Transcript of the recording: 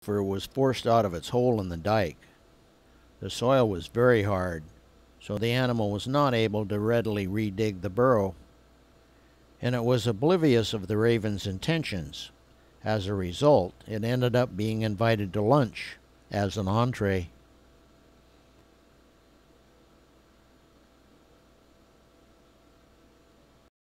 Gopher was forced out of its hole in the dike. The soil was very hard, so the animal was not able to readily redig the burrow, and it was oblivious of the raven's intentions. As a result, it ended up being invited to lunch as an entree.